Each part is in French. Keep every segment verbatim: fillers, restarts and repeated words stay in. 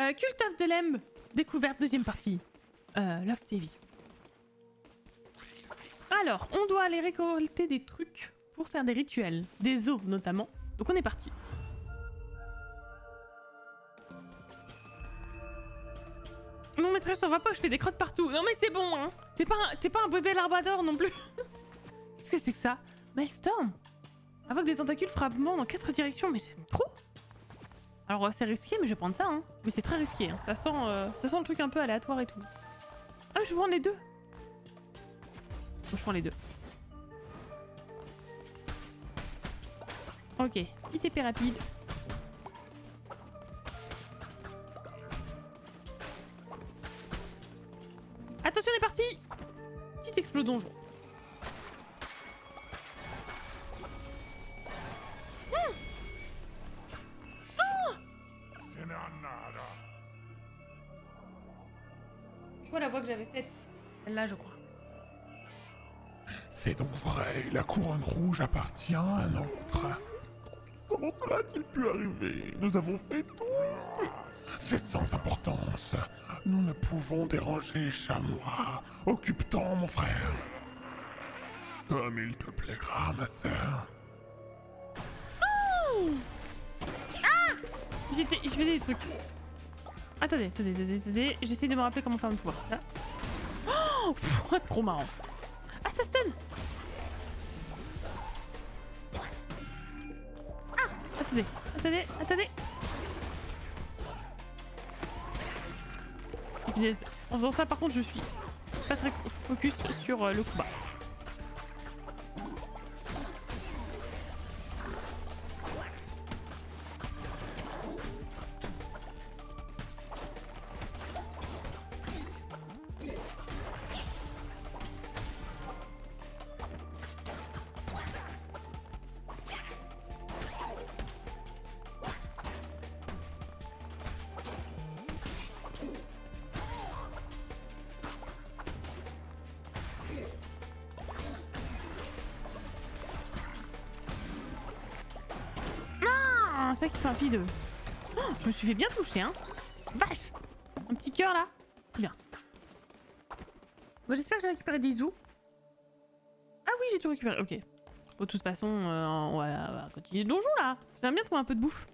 Euh, Cult of the Lamb, découverte, deuxième partie. Euh, Lost Heavy. Alors, on doit aller récolter des trucs pour faire des rituels, des os notamment. Donc on est parti. Non maîtresse, ça va pas, je fais des crottes partout. Non mais c'est bon, hein. T'es pas, un... pas un bébé labrador non plus. Qu'est-ce que c'est que ça? Maelstrom. Invoque des tentacules frappement dans quatre directions, mais j'aime trop. Alors c'est risqué, mais je vais prendre ça, hein. Mais c'est très risqué, hein. Ça sent, euh... ça sent le truc un peu aléatoire et tout. Ah, je vais prendre les deux. Bon, je prends les deux. Ok, petite épée rapide. Attention, on est parti. Petit explos donjon. Mmh. Oh, c'est quoi la voix que j'avais faite? Celle-là, je crois. C'est donc vrai, la couronne rouge appartient à un autre. Comment cela a-t-il pu arriver? Nous avons fait tout. C'est sans importance. Nous ne pouvons déranger Chamois. Occupe-t'en, mon frère. Comme il te plaira, ma sœur. Oh, ah, j'étais, je faisais des trucs. Attendez, attendez, attendez, attendez. J'essaie de me rappeler comment faire le pouvoir. Là. Oh, pff, trop marrant. Ah, ça stun. Ah, attendez, attendez, attendez. En faisant ça, par contre, je suis pas très focus sur euh, le combat. C'est vrai qu'ils sont rapides. Oh, je me suis fait bien toucher, hein. Vache. Un petit cœur là. C'est bien. Bon, j'espère que j'ai récupéré des os. Ah oui, j'ai tout récupéré. Ok. Bon, de toute façon, euh, on, va, on va continuer le donjon là. J'aime bien trouver un peu de bouffe.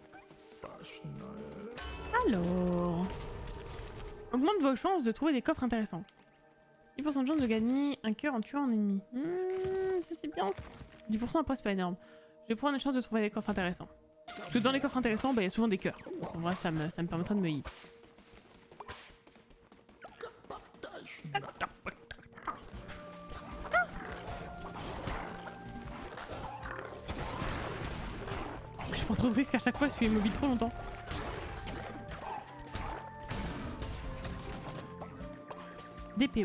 Alors. Augmente vos chances de trouver des coffres intéressants. dix pour cent de chance de gagner un cœur en tuant un ennemi. Mmh, ça c'est bien. dix pour cent après, c'est pas énorme. Je vais prendre une chance de trouver des coffres intéressants. Parce que dans les coffres intéressants, il bah, y a souvent des cœurs. Donc en vrai, ça me, ça me permettra de me heal. Je prends trop de risques à chaque fois, je suis immobile trop longtemps. Des P O.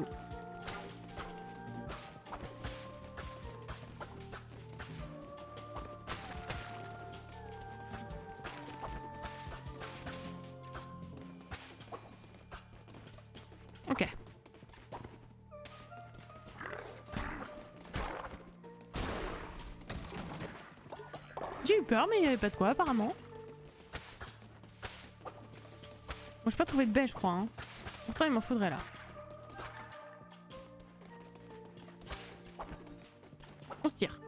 Ok. J'ai eu peur, mais il n'y avait pas de quoi apparemment. Bon, j'ai pas trouvé de baie, je crois. Hein. Pourtant, il m'en faudrait là. On se tire.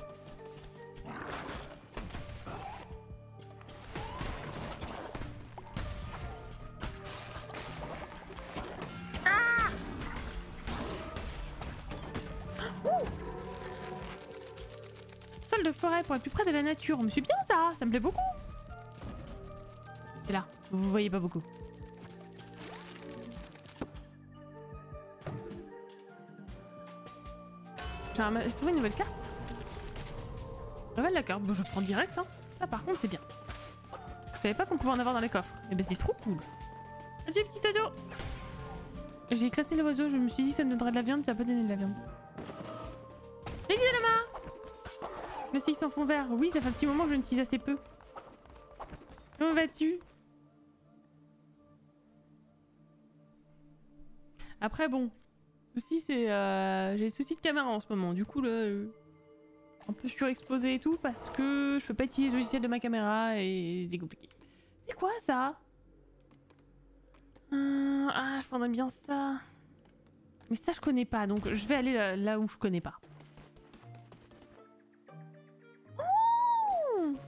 Sol de forêt pour être plus près de la nature. Mais c'est bien ça, ça me plaît beaucoup. C'est là, vous voyez pas beaucoup. J'ai trouvé une nouvelle carte. Nouvelle la carte, bon, je prends direct. Hein. Ça par contre c'est bien. Je savais pas qu'on pouvait en avoir dans les coffres. Et ben c'est trop cool. Vas-y petit oiseau. J'ai éclaté l'oiseau, je me suis dit que ça me donnerait de la viande, ça n'a pas donné de la viande. Les Lama. Le six en fond vert. Oui, ça fait un petit moment que je n'utilise assez peu. Comment vas-tu? Après bon, souci c'est euh, j'ai des soucis de caméra en ce moment. Du coup là, euh, un peu surexposé et tout parce que je peux pas utiliser le logiciel de ma caméra et c'est compliqué. C'est quoi ça? Hum, ah, je prendrais bien ça. Mais ça, je connais pas, donc je vais aller là, là où je connais pas. Oh,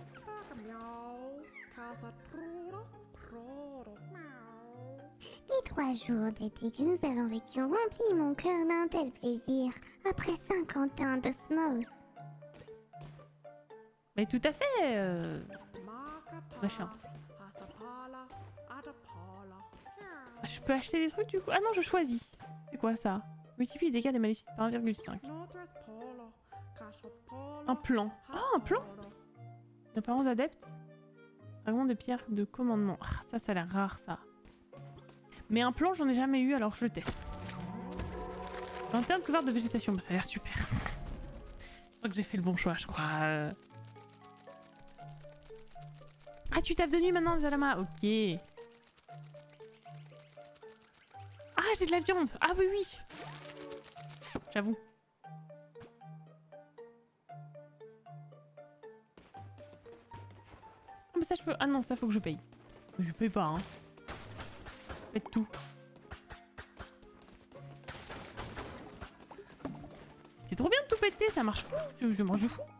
les trois jours d'été que nous avons vécus ont rempli mon cœur d'un tel plaisir après cinquante ans d'osmose. mais tout à fait, euh... machin. Je peux acheter des trucs du coup? Ah non, je choisis. C'est quoi ça? Multiplie les dégâts des maléfices par un virgule cinq. Un plan. Ah, un plan? Apparence adepte. Fragment de pierre de commandement. Ah, ça, ça a l'air rare, ça. Mais un plan, j'en ai jamais eu, alors je le teste. Lanterne couverte de végétation. Bah, ça a l'air super. Je crois que j'ai fait le bon choix, je crois. Euh... Ah, tu taffes de nuit maintenant, Zalama? Ok. Ah, j'ai de la viande. Ah oui, oui. J'avoue. Ah, mais ça, je peux... Ah non, ça, faut que je paye. Je paye pas, hein. Faites tout. C'est trop bien de tout péter, ça marche fou. Je, je mange fou.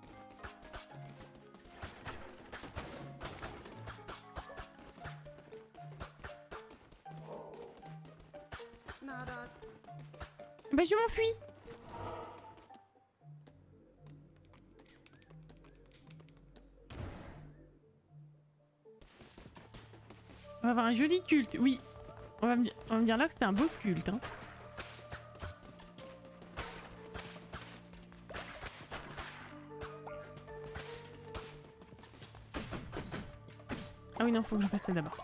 Bah je m'enfuis. On va avoir un joli culte, oui. On va me dire, on va me dire là que c'est un beau culte. Hein. Ah oui non, faut que je fasse ça d'abord.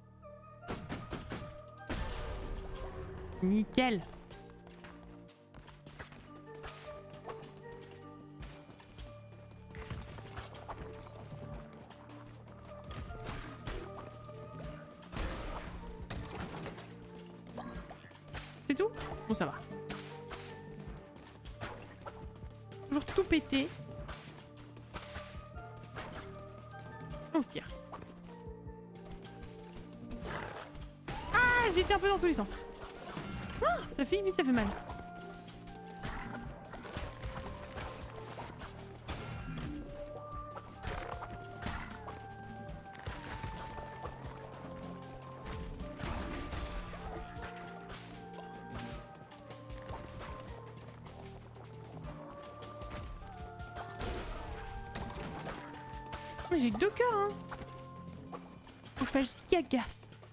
Nickel. C'est tout? Bon, ça va. Toujours tout pété. On se tire. Ah, j'étais un peu dans tous les sens. Ah, ça fait vite, ça fait mal. Mais j'ai que deux cœurs, hein. Faut que je fasse giga gaffe.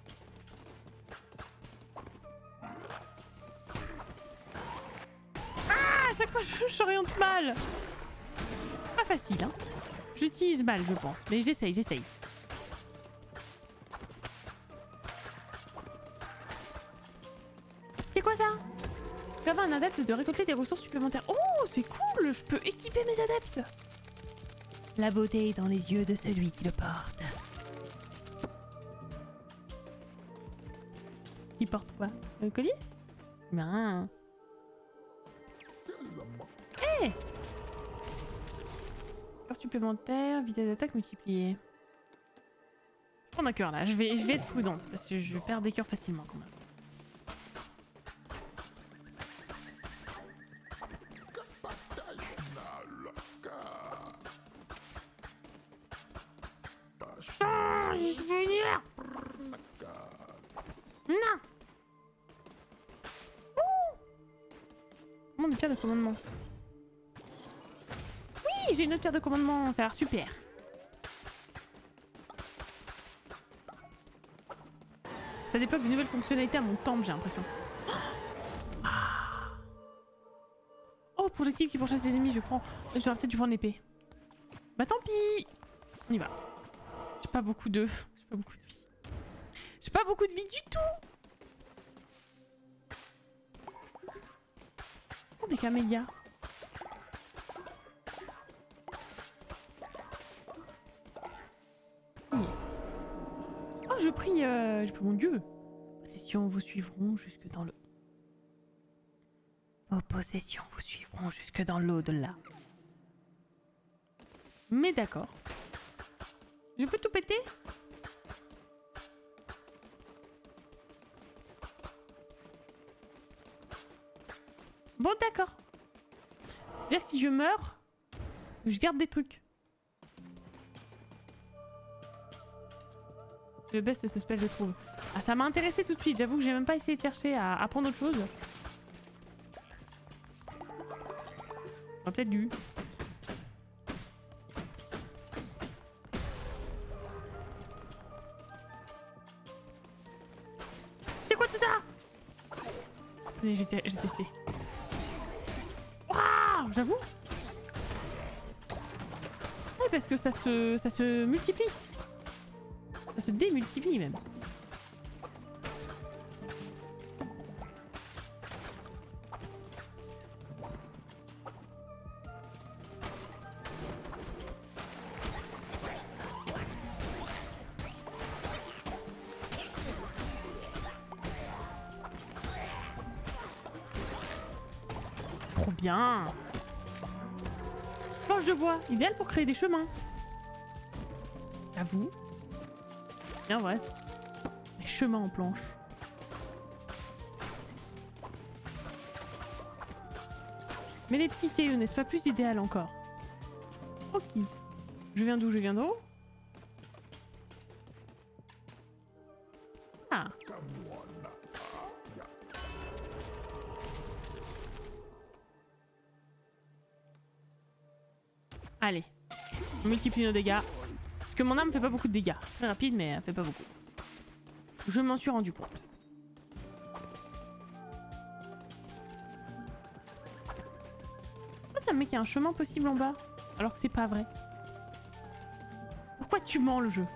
Ah, à chaque fois je j'oriente mal. Pas facile, hein. J'utilise mal, je pense. Mais j'essaye, j'essaye. C'est quoi ça? Permet à un adepte de récolter des ressources supplémentaires. Oh, c'est cool. Je peux équiper mes adeptes. La beauté est dans les yeux de celui qui le porte. Il porte quoi? Un collier? Ben. Hé hey, cœur supplémentaire, vitesse d'attaque multipliée. Je prends un cœur là, je vais, je vais être prudente parce que je perds des cœurs facilement quand même. Non. Comment une pierre de commandement? Oui, j'ai une autre pierre de commandement, ça a l'air super. Ça débloque de nouvelles fonctionnalités à mon temple, j'ai l'impression. Oh, projectile qui pourchasse les ennemis, je prends. J'aurais peut-être dû prendre l'épée. Bah tant pis. On y va. J'ai pas beaucoup de... J'ai pas beaucoup de vie. J'ai pas beaucoup de vie du tout. Oh, des camélias. Oh, je prie, euh, je prie mon Dieu. Vos possessions vous suivront jusque dans le... Vos possessions vous suivront jusque dans l'au-delà. Mais d'accord. Je peux tout péter? Bon, d'accord. C'est-à-dire que si je meurs, je garde des trucs. Le best de ce spell, je trouve. Ah, ça m'a intéressé tout de suite. J'avoue que j'ai même pas essayé de chercher à apprendre autre chose. On peut-être dû. C'est quoi tout ça? J'ai testé. Waouh, j'avoue. Ouais, parce que ça se, ça se multiplie. Ça se démultiplie même. Trop bien. Planche de bois, idéal pour créer des chemins. J'avoue. Bien vrai. Des chemins en planche. Mais les petits cailloux, n'est-ce pas plus idéal encore? Ok. Je viens d'où? Je viens d'où? Ah. Allez. On multiplie nos dégâts. Parce que mon arme fait pas beaucoup de dégâts. Très rapide, mais elle fait pas beaucoup. Je m'en suis rendu compte. Pourquoi ça me met qu'il y a un chemin possible en bas? Alors que c'est pas vrai. Pourquoi tu mens le jeu?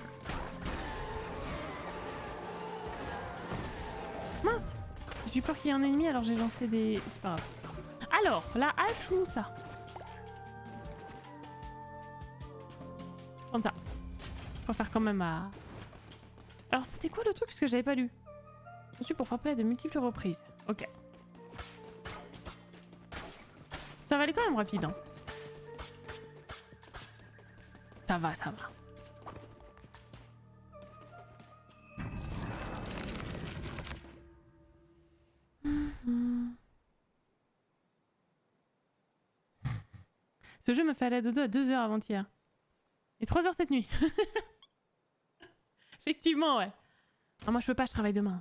Mince! J'ai eu peur qu'il y ait un ennemi alors j'ai lancé des... C'est pas grave. Alors, la hache ou ça? Prendre ça. Pour faire quand même à... Alors c'était quoi le truc parce que j'avais pas lu? Je suis pour frapper à de multiples reprises. Ok. Ça va aller quand même rapide. Hein. Ça va, ça va. Ce jeu m'a fait aller à dodo à deux heures avant-hier. Et trois heures cette nuit. Effectivement, ouais. Ah, moi je peux pas, je travaille demain.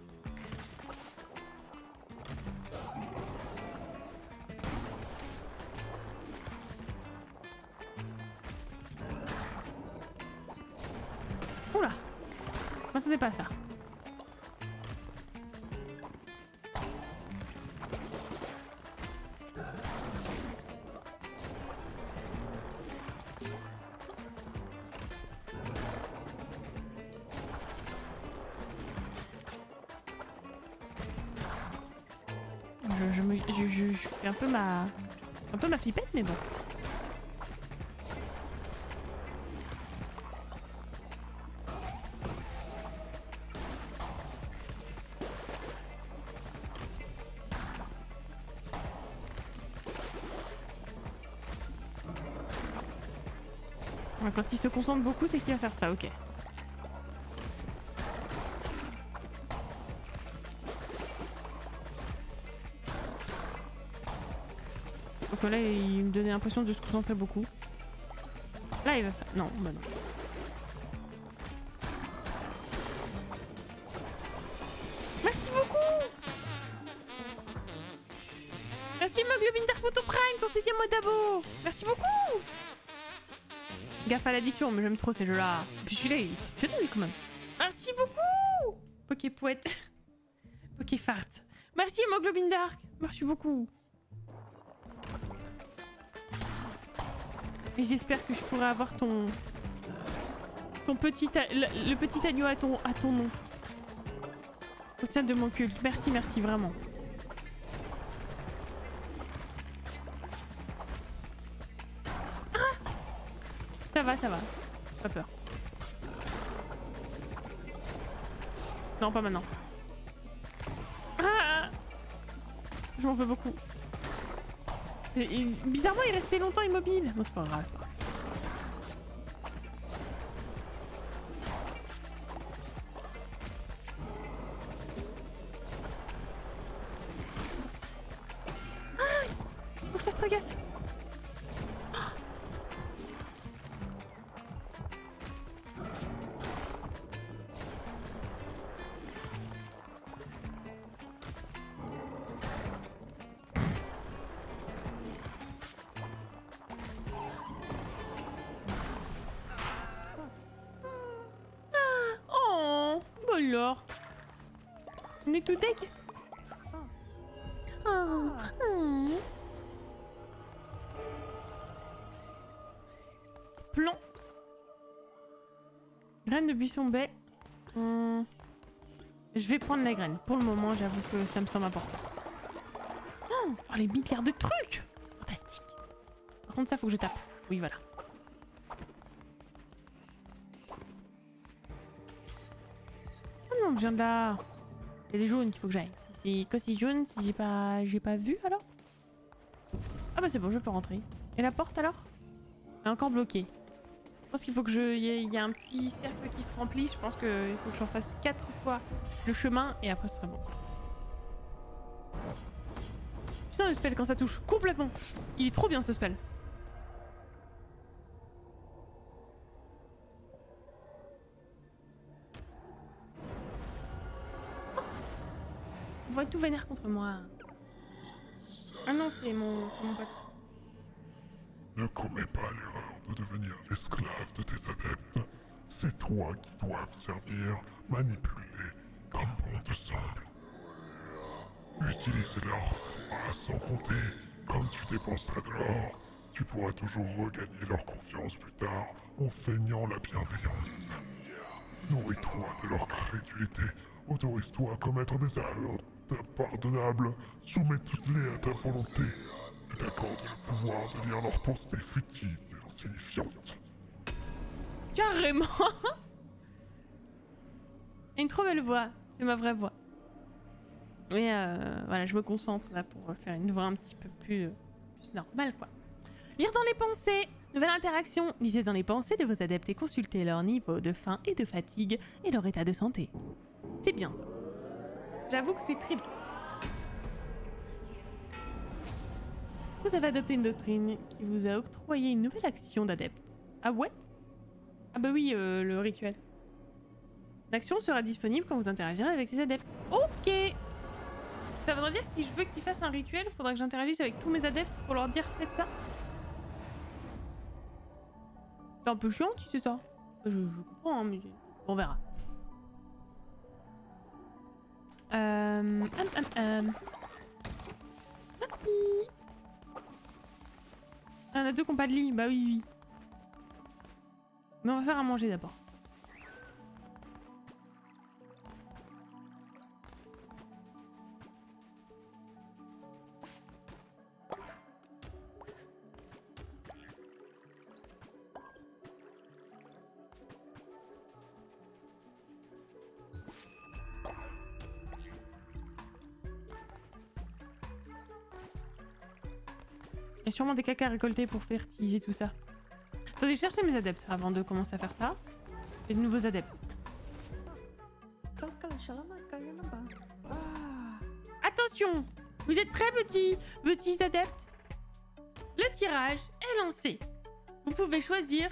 Oula. Je m'attendais pas à ça. Je, je, me, je, je, je fais un peu ma... Un peu ma flippette, mais bon. Quand il se concentre beaucoup, c'est qu'il va faire ça, ok. Donc là, il me donnait l'impression de se concentrer beaucoup. Là, il va faire... Non, bah non. Merci beaucoup. Merci Moglobin Dark Photo Prime pour sixième mois d'abo. Merci beaucoup. Gaffe à l'addiction, mais j'aime trop ces jeux-là. Puis celui-là, il se fait quand même. Merci beaucoup. Poképouette. Pokéfart. Merci Moglobin Dark. Merci beaucoup. Et j'espère que je pourrai avoir ton... Ton petit... Le, le petit agneau à ton, à ton nom. Au sein de mon culte. Merci, merci, vraiment. Ah! Ça va, ça va. Pas peur. Non, pas maintenant. Ah! Je m'en veux beaucoup. Et, et, bizarrement, il restait longtemps immobile. Bon, c'est pas grave, c'est pas grave. fais gaffe. Oh, bah alors. On est tout deg. Oh, hmm. Plan. Graine de buisson baie. Hum. Je vais prendre la graine. Pour le moment, j'avoue que ça me semble important. Oh, oh, les milliards de trucs. Fantastique. Par contre, ça, faut que je tape. Oui, voilà. Oh non, je viens de là. C'est les jaunes qu'il faut que j'aille. C'est quoi si jaune si j'ai pas j'ai pas vu alors? Ah bah c'est bon, je peux rentrer. Et la porte alors? Elle est encore bloquée. Je pense qu'il faut que je... Il y, y a un petit cercle qui se remplit. Je pense qu'il faut que j'en fasse quatre fois le chemin et après ce sera bon. Putain le spell quand ça touche. Complètement. Il est trop bien ce spell. On va être tout vénère contre moi. Ah non, c'est mon, mon pote. Ne commets pas l'erreur de devenir l'esclave de tes adeptes. C'est toi qui dois servir, manipuler, comme bon te semble. Utilise l'or sans compter. Comme tu dépenseras de l'or, tu pourras toujours regagner leur confiance plus tard en feignant la bienveillance. Nourris-toi de leur crédulité. Autorise-toi à commettre des actes impardonnables. Soumets-les à ta volonté. Je t'accorde le pouvoir de lire leurs pensées futiles et insignifiantes. Carrément. Une trop belle voix. C'est ma vraie voix. Mais euh, voilà, je me concentre là pour faire une voix un petit peu plus, euh, plus normale quoi. Lire dans les pensées. Nouvelle interaction. Lisez dans les pensées de vos adeptes et consultez leur niveau de faim et de fatigue et leur état de santé. C'est bien ça. J'avoue que c'est très bien. Vous avez adopté une doctrine qui vous a octroyé une nouvelle action d'adepte. Ah ouais? Ah bah oui, euh, le rituel. L'action sera disponible quand vous interagirez avec les adeptes. Ok. Ça voudrait dire que si je veux qu'ils fassent un rituel, il faudra que j'interagisse avec tous mes adeptes pour leur dire faites ça. C'est un peu chiant si c'est ça. Je, je comprends, hein, mais on verra. Euh... Hum, hum, hum. Merci. Ah, on a deux qui n'ont pas de lit. Bah oui, oui. Mais on va faire à manger d'abord. Il y a sûrement des caca à récolter pour fertiliser tout ça. Attendez, je chercher mes adeptes avant de commencer à faire ça. J'ai de nouveaux adeptes. Attention! Vous êtes prêts, petits, petits adeptes? Le tirage est lancé. Vous pouvez choisir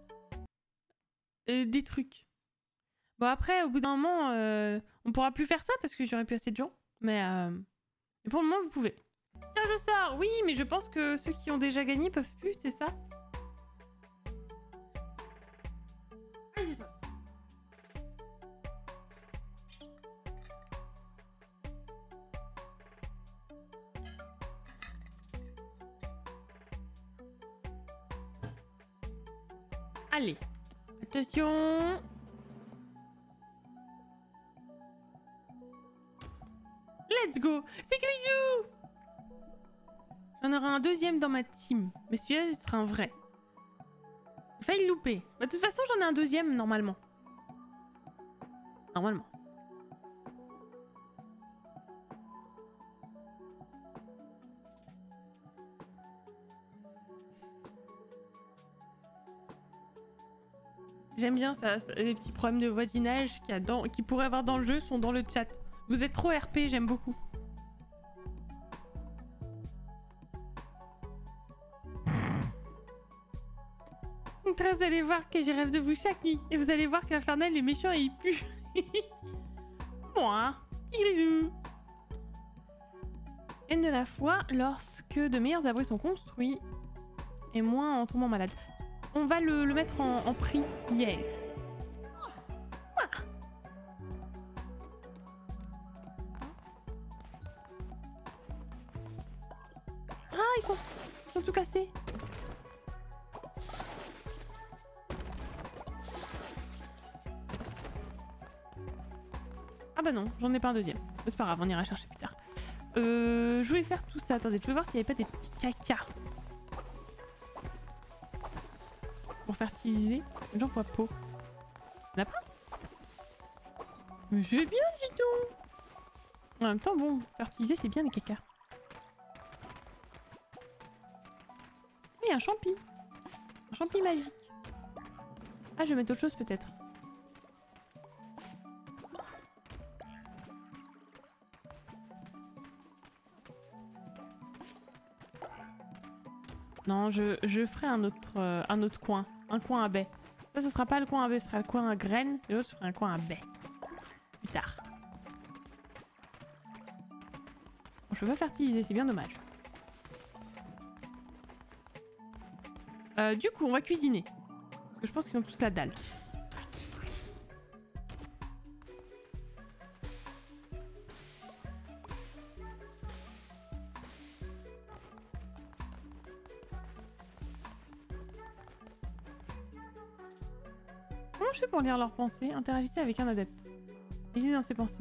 euh, des trucs. Bon, après, au bout d'un moment, euh, on pourra plus faire ça parce que j'aurai plus assez de gens. Mais, euh, mais pour le moment, vous pouvez. Tirage au sort, oui, mais je pense que ceux qui ont déjà gagné peuvent plus, c'est ça? Allez, c'est ça. Allez, attention. Let's go. C'est Grisou. J'en aurai un deuxième dans ma team. Mais celui-là, ce sera un vrai. J'ai failli le louper. Bah, de toute façon, j'en ai un deuxième, normalement. Normalement. J'aime bien ça, ça, les petits problèmes de voisinage qu'il y a dans, qu'il pourrait avoir dans le jeu sont dans le chat. Vous êtes trop R P, j'aime beaucoup. contraire, vous allez voir que j'ai rêve de vous chaque nuit. Et vous allez voir que l'Infernal est méchant et il pue. Moi, petit grisou. Haine de la foi, lorsque de meilleurs abris sont construits et moins en tombant malade. On va le, le mettre en, en prière. Voilà. Ah, ils sont, ils sont tout cassés. Ah bah non, j'en ai pas un deuxième. C'est pas grave, on ira chercher plus tard. Euh, je voulais faire tout ça. Attendez, je vais voir s'il n'y avait pas des petits cacas. Pour fertiliser. J'en vois pas. On a pas? Mais c'est bien, du tout. En même temps, bon, fertiliser, c'est bien les cacas. Mais un champi. Un champi magique. Ah, je vais mettre autre chose peut-être. Non, je, je ferai un autre, euh, un autre coin. Un coin à baie. Ça, ce sera pas le coin à baie, ce sera le coin à graines. Et l'autre, ce sera un coin à baie. Plus tard. Bon, je peux pas fertiliser, c'est bien dommage. Euh, du coup, on va cuisiner. Parce que je pense qu'ils ont tous la dalle. Comment je fais pour lire leurs pensées? Interagissez avec un adepte. Lisez dans ses pensées.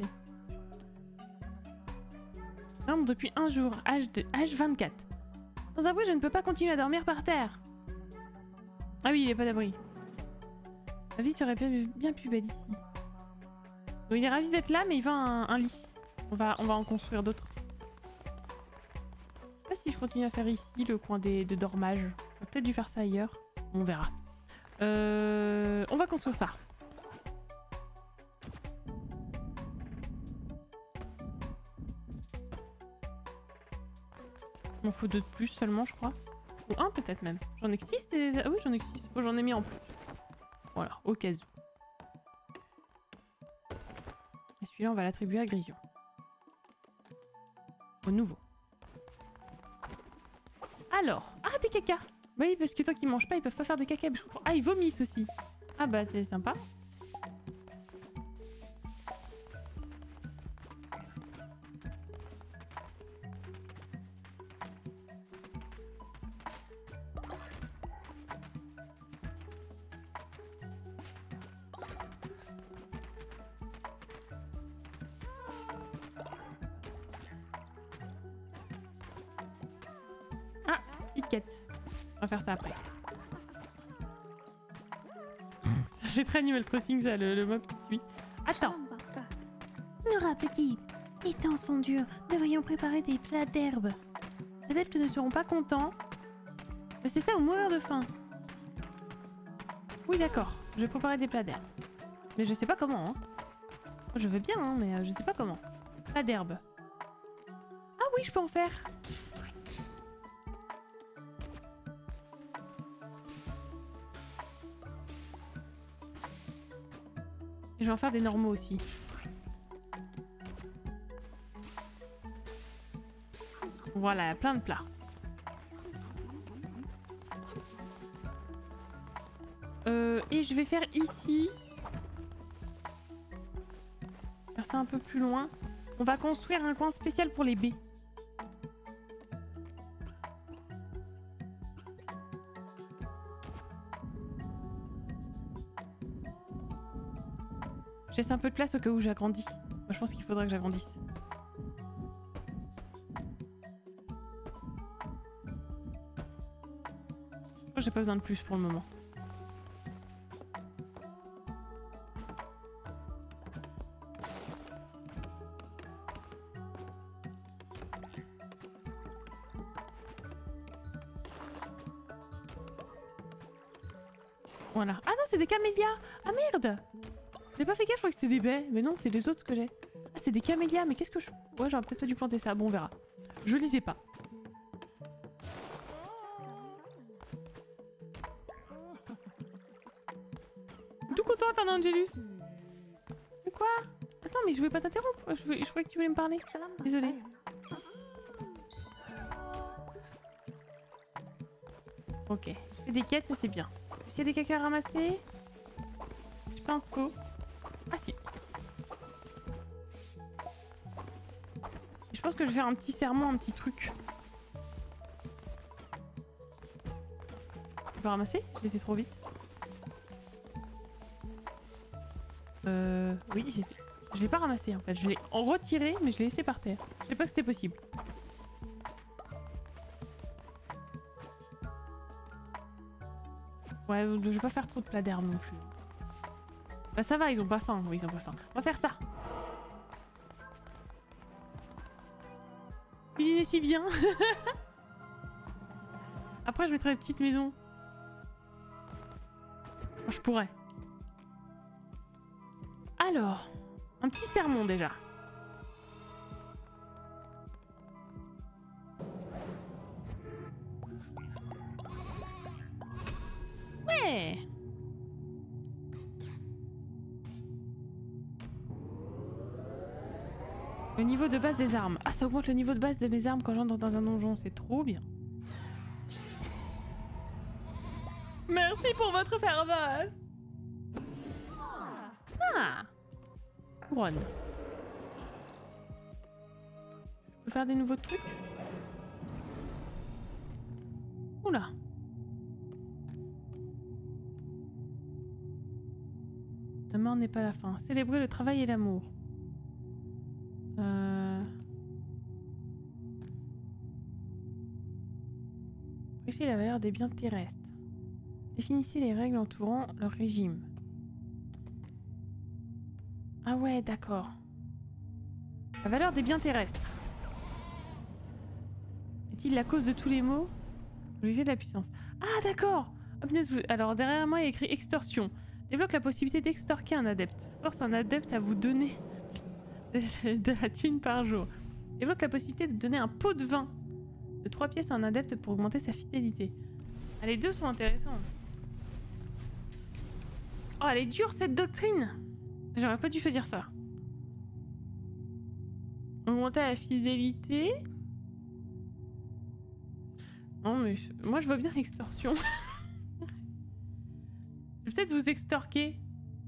Dorme depuis un jour, âge de âge vingt-quatre. Sans abri, je ne peux pas continuer à dormir par terre. Ah oui, il n'est pas d'abri. La vie serait bien, bien plus belle ici. Donc, il est ravi d'être là, mais il veut un, un lit. On va, on va en construire d'autres. Je sais pas si je continue à faire ici le coin des, de dormage. J'aurais peut-être dû faire ça ailleurs. On verra. Euh, on va construire ça. Il m'en faut deux de plus seulement, je crois. Ou un peut-être même. J'en ai que six des... Ah oui, j'en ai que six. Bon, j'en ai mis en plus. Voilà, au cas où. Et celui-là, on va l'attribuer à Grisio. Au nouveau. Alors. Ah, des cacas. Oui, parce que tant qu'ils mangent pas, ils peuvent pas faire de caca. Je comprends. Ah, ils vomissent aussi. Ah bah, c'est sympa. Ah, Kit-Kat. On va faire ça après. Ça fait très Animal Crossing, ça, le, le mob qui suit. Attends. Nora, petit, les temps sont durs. Devrions préparer des plats d'herbe. Les adeptes ne seront pas contents. Mais c'est ça ou mourir de faim. Oui, d'accord. Je vais préparer des plats d'herbe. Mais je sais pas comment. Hein. Je veux bien, hein, mais je sais pas comment. Plats d'herbe. Ah oui, je peux en faire. Et je vais en faire des normaux aussi. Voilà, plein de plats. Euh, et je vais faire ici. Faire ça un peu plus loin. On va construire un coin spécial pour les baies. Je laisse un peu de place au cas où j'agrandis. Moi, je pense qu'il faudrait que j'agrandisse. Je crois que j'ai pas besoin de plus pour le moment. Voilà. Ah non, c'est des camélias! Ah merde! J'ai pas fait gaffe, je crois que c'était des baies. Mais non, c'est les autres que j'ai. Ah, c'est des camélias, mais qu'est-ce que je... Ouais, j'aurais peut-être pas dû planter ça. Bon, on verra. Je lisais pas. Angelus. Mais quoi? Attends, mais je voulais pas t'interrompre. Je, voulais... je croyais que tu voulais me parler. Désolée. Ok. Je fais des quêtes, ça c'est bien. Est-ce qu'il y a des caca à ramasser? Je pense pas. Ah si. Je pense que je vais faire un petit serment, un petit truc. Je peux ramasser? J'ai été trop vite. Euh... Oui, j'ai fait... Je l'ai pas ramassé en fait. Je l'ai retiré, mais je l'ai laissé par terre. Je sais pas que c'était possible. Ouais, je vais pas faire trop de plats d'herbe non plus. Bah ça va, ils ont pas faim. Oui, ils ont pas faim. On va faire ça. Cuisiner si bien. Après, je mettrai des petites maisons. Enfin, je pourrais. Alors, un petit sermon déjà. Ouais. Le niveau de base des armes. Ah, ça augmente le niveau de base de mes armes quand j'entre dans un donjon. C'est trop bien. Merci pour votre ferveur. Ah. Couronne. Je peux faire des nouveaux trucs? Oula. La mort n'est pas la fin. Célébrer le travail et l'amour. Euh... Prêcher la valeur des biens terrestres. Définissez les règles entourant leur régime. Ah ouais, d'accord. La valeur des biens terrestres. Est-il la cause de tous les maux? Le levier de la puissance. Ah d'accord. Alors derrière moi il y a écrit extorsion. Débloque la possibilité d'extorquer un adepte. Force un adepte à vous donner de, de la thune par jour. Débloque la possibilité de donner un pot de vin de trois pièces à un adepte pour augmenter sa fidélité. Ah, les deux sont intéressants. Oh, elle est dure cette doctrine. J'aurais pas dû choisir ça. Augmenter la fidélité. Non mais je... moi je vois bien l'extorsion. Je vais peut-être vous extorquer.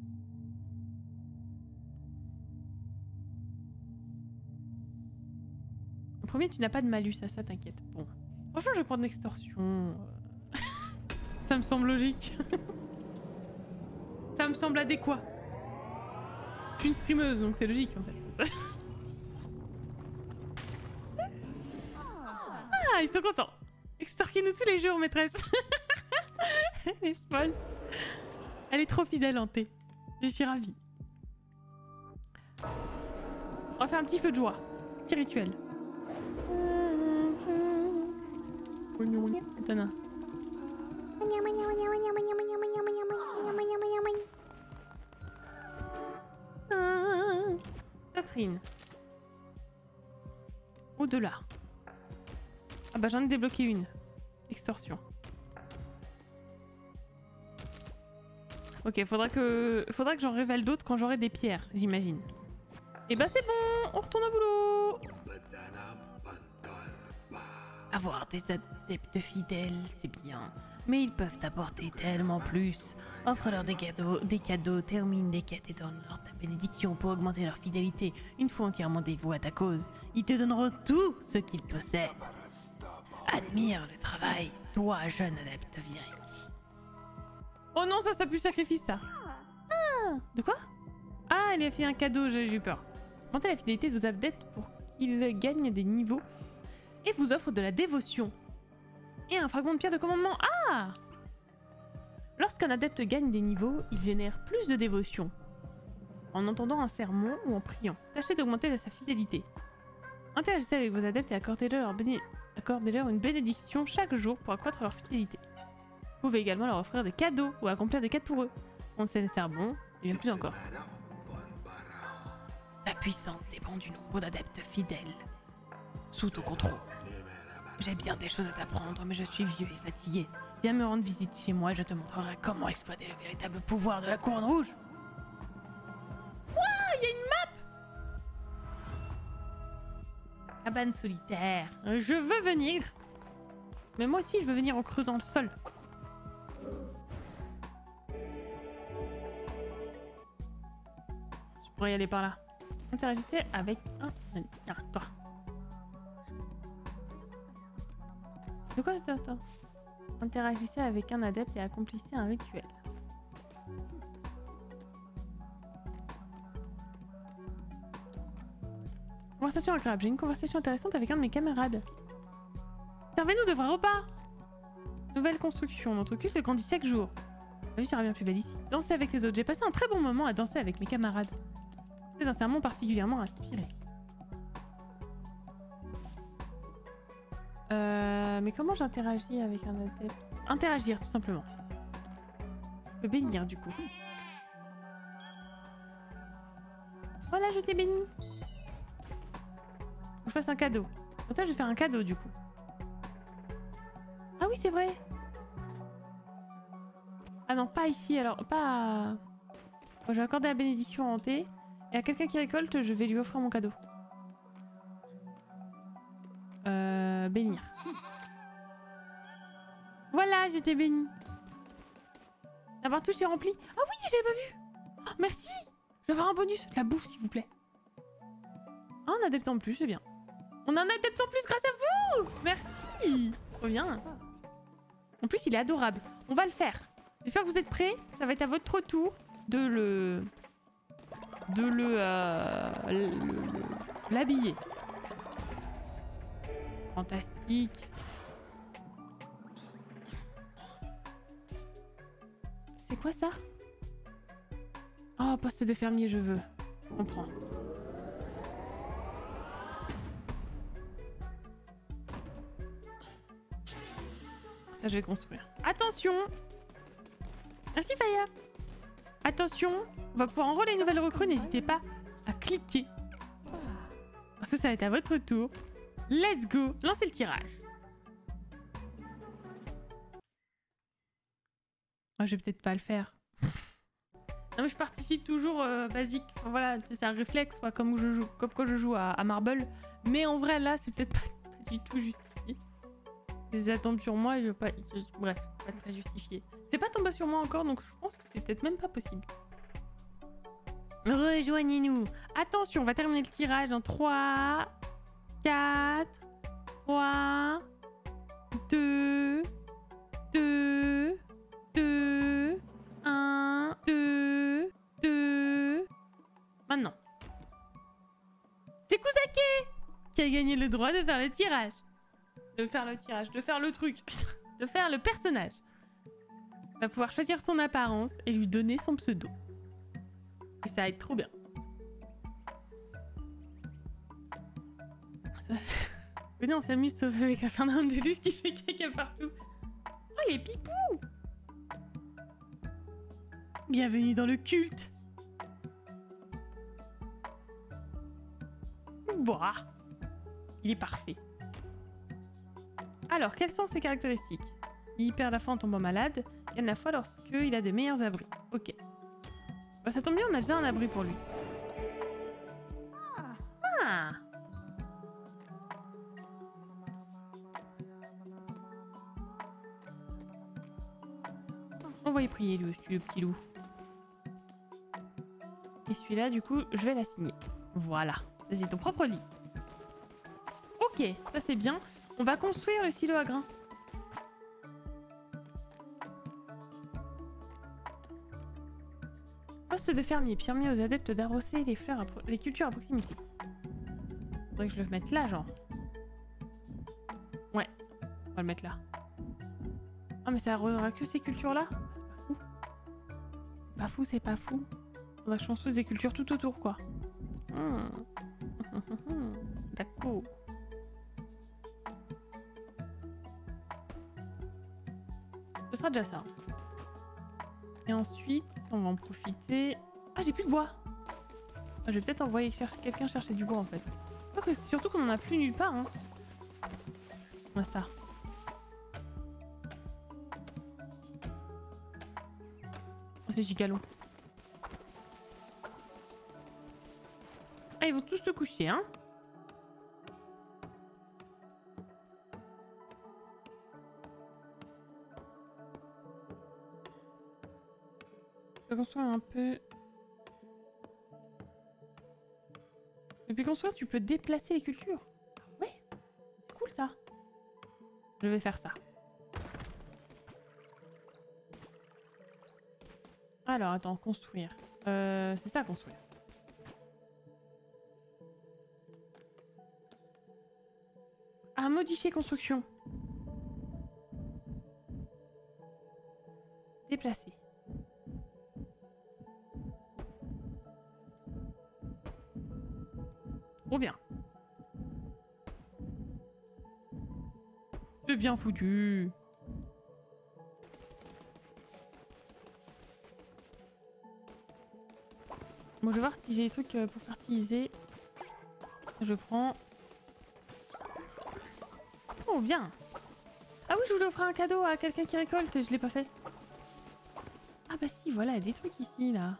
Le premier, tu n'as pas de malus, à ça t'inquiète. Bon. Franchement, je vais prendre l'extorsion. Ça me semble logique. Ça me semble adéquat. Je suis une streameuse, donc c'est logique en fait. Ah, ils sont contents. Extorquez-nous tous les jours, maîtresse. Elle est folle. Elle est trop fidèle en paix. Je suis ravie. On va faire un petit feu de joie. Petit rituel. Attends. Doctrine. Au-delà. Ah bah j'en ai débloqué une. Extorsion. Ok, faudra que, faudra que j'en révèle d'autres quand j'aurai des pierres, j'imagine. Et bah c'est bon, on retourne au boulot. Avoir des adeptes fidèles, c'est bien. Mais ils peuvent apporter tellement plus. Offre-leur des cadeaux, des cadeaux, termine des quêtes et donne-leur ta bénédiction pour augmenter leur fidélité. Une fois entièrement dévoués à ta cause, ils te donneront tout ce qu'ils possèdent. Admire le travail. Toi, jeune adepte, viens ici. Oh non, ça, ça pue sacrifice, ça. Ah, de quoi? Ah, elle a fait un cadeau, j'ai eu peur. Augmentez la fidélité de vos adeptes pour qu'ils gagnent des niveaux et vous offre de la dévotion. Et un fragment de pierre de commandement. Ah! Lorsqu'un adepte gagne des niveaux, il génère plus de dévotion. En entendant un sermon ou en priant. Tâchez d'augmenter sa fidélité. Interagissez avec vos adeptes et accordez-leur béné... accordez-leur une bénédiction chaque jour pour accroître leur fidélité. Vous pouvez également leur offrir des cadeaux ou accomplir des quêtes pour eux. On sait les sermons, et bien plus encore. La puissance dépend du nombre d'adeptes fidèles. Sous ton contrôle. J'ai bien des choses à t'apprendre, mais je suis vieux et fatigué. Viens me rendre visite chez moi et je te montrerai comment exploiter le véritable pouvoir de la couronne rouge. Cabane solitaire. Je veux venir. Mais moi aussi, je veux venir en creusant le sol. Je pourrais y aller par là. Interagissez avec un... Tiens, toi. De quoi? Attends, attends. Interagissez avec un adepte et accomplissez un rituel. Conversation agréable. J'ai une conversation intéressante avec un de mes camarades. Servez-nous de vrais repas. Nouvelle construction. Notre culte grandit chaque jour. La vie sera bien plus belle ici. Danser avec les autres. J'ai passé un très bon moment à danser avec mes camarades. C'est un sermon particulièrement inspiré. Euh, mais comment j'interagis avec un adepte? Interagir, tout simplement. Je peux bénir, du coup. Voilà, je t'ai béni. Je fasse un cadeau. Donc là, je vais faire un cadeau, du coup. Ah oui, c'est vrai. Ah non, pas ici, alors. Pas... Bon, je vais accorder la bénédiction en thé. Et à quelqu'un qui récolte, je vais lui offrir mon cadeau. Euh... Bénir. Voilà, j'étais béni. La barre touche est remplie. Ah oui, j'avais pas vu. Oh, merci. Je vais avoir un bonus. De la bouffe, s'il vous plaît. Ah, un adepte en plus, c'est bien. On a un adepte en plus grâce à vous. Merci. Trop bien. En plus, il est adorable. On va le faire. J'espère que vous êtes prêts. Ça va être à votre tour de le... De le... Euh... L'habiller. Fantastique. C'est quoi ça? Oh, poste de fermier, je veux. On prend. Ça, je vais construire. Attention! Merci, Faya! Attention! On va pouvoir enrôler une nouvelle recrue. N'hésitez pas à cliquer. Parce que ça va être à votre tour. Let's go! Lancez le tirage. Oh, je vais peut-être pas le faire. Non, mais je participe toujours euh, basique. Enfin, voilà, c'est un réflexe, quoi, comme, je joue, comme quand je joue à, à Marble. Mais en vrai, là, c'est peut-être pas, pas du tout justifié. Si ça tombe sur moi, je veux pas... Je, bref, pas très justifié. C'est pas tombé sur moi encore, donc je pense que c'est peut-être même pas possible. Rejoignez-nous. Attention, on va terminer le tirage dans trois, quatre, trois, deux, deux, deux, un, deux, deux... Maintenant. C'est Kusake qui a gagné le droit de faire le tirage. De faire le tirage, de faire le truc, de faire le personnage. Il va pouvoir choisir son apparence et lui donner son pseudo. Et ça va être trop bien. Venez, on s'amuse sauf avec un Fernandulus qui fait caca partout. Oh, il est pipou! Bienvenue dans le culte. Boah, il est parfait. Alors, quelles sont ses caractéristiques? Il perd la foi en tombant malade, il gagne la foi lorsqu'il a des meilleurs abris. Ok. Bah, ça tombe bien, on a déjà un abri pour lui. Ah! On va y prier lui aussi, le petit loup. Et celui-là, du coup, je vais l'assigner. Voilà. C'est ton propre lit. Ok, ça c'est bien. On va construire le silo à grains. Poste de fermier. Permet aux adeptes d'arroser les fleurs, à les cultures à proximité. Faudrait que je le mette là, genre. Ouais, on va le mettre là. Ah, mais ça arrosera que ces cultures-là? C'est pas fou, c'est pas fou. Faudrait que je construise des cultures tout autour, quoi. Mmh. D'accord. Ce sera déjà ça. Et ensuite, on va en profiter... Ah, j'ai plus de bois. Ah, je vais peut-être envoyer cher... quelqu'un chercher du bois, en fait. C'est surtout qu'on en a plus nulle part, hein. On a ça. Oh, c'est giga long. Ah, ils vont tous se coucher, hein. construire un peu. Depuis construire, tu peux déplacer les cultures. Ouais, c'est cool ça. Je vais faire ça. Alors, attends, construire. Euh, c'est ça, construire. Ah, modifier construction. Déplacer. Trop bien. C'est bien foutu. Bon, je vais voir si j'ai des trucs pour fertiliser. Je prends. Oh, bien. Ah oui, je voulais offrir un cadeau à quelqu'un qui récolte. Je l'ai pas fait. Ah bah si, voilà, il y a des trucs ici, là.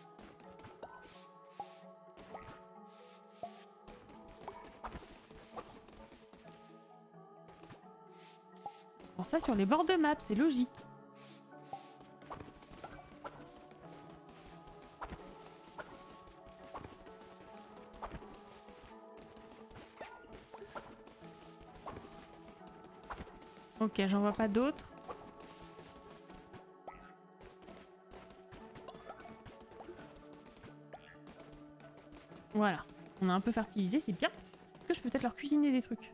Bon, ça sur les bords de map, c'est logique. Ok, j'en vois pas d'autres. Voilà, on a un peu fertilisé, c'est bien. Est-ce que je peux peut-être leur cuisiner des trucs?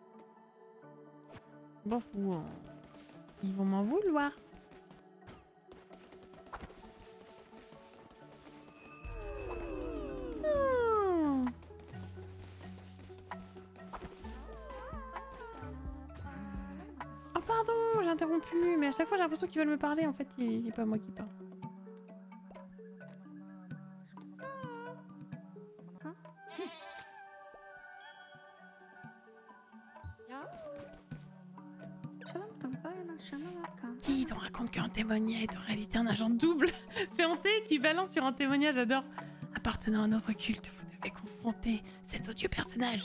Bon fou, hein. Ils vont m'en vouloir. Hmm. Oh pardon, j'ai interrompu, mais à chaque fois j'ai l'impression qu'ils veulent me parler, en fait, c'est pas moi qui parle. Qui t'en raconte qu'un témoignage est en réalité un agent double? C'est Hanté qui balance sur un témoignage, j'adore. Appartenant à notre culte, vous devez confronter cet odieux personnage.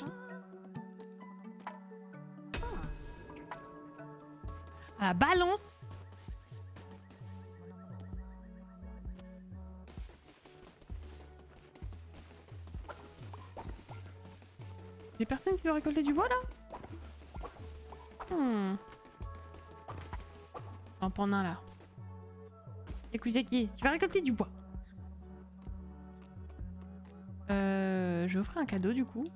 À la balance. J'ai personne qui doit récolter du bois là? Hmm. En prendre un là. Écoute, tu vas récolter du bois. Euh, je vais offrir un cadeau du coup.